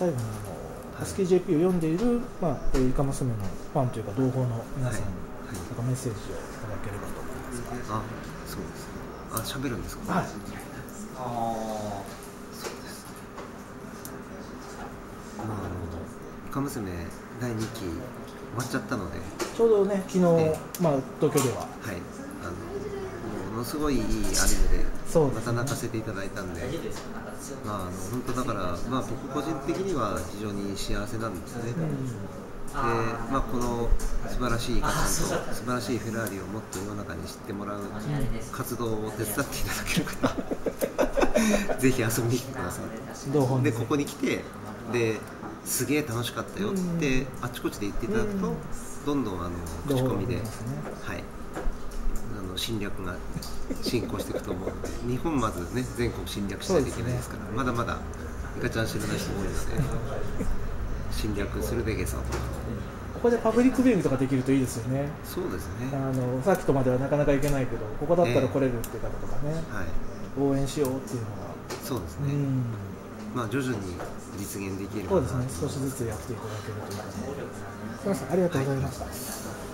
最後にハスキー JP を読んでいる、イカ娘のファンというか同胞の皆さんに、なんかメッセージをいただければと思います。 あ、そうですね。喋るんですか。 はい。 そうです。イカ娘第2期終わっちゃったので、 ちょうどね、昨日、東京では、 はい、ものすごいいいアニメでまた泣かせていただいたんで、本当だから、僕個人的には非常に幸せなんですね。で、この素晴らしいイカちゃんと素晴らしいフェラーリをもっと世の中に知ってもらう活動を手伝っていただける方ぜひ遊びに来てください。で、ここに来て、ですげえ楽しかったよってあちこちで言っていただくと、どんどん口コミで、はい、侵略が進行していくと思うので、日本まずね、全国侵略しないといけないですから、まだまだイカちゃん知らない人多いので、侵略するべきさと。 ここでパブリックビューイングとかできるといいですよね。 そうですね。 さっきとまではなかなか行けないけど、ここだったら来れるっていう方とかね、応援しようっていうのが。 そうですね。徐々に実現できる。 そうですね。少しずつやっていただけるということで。すみません、ありがとうございました。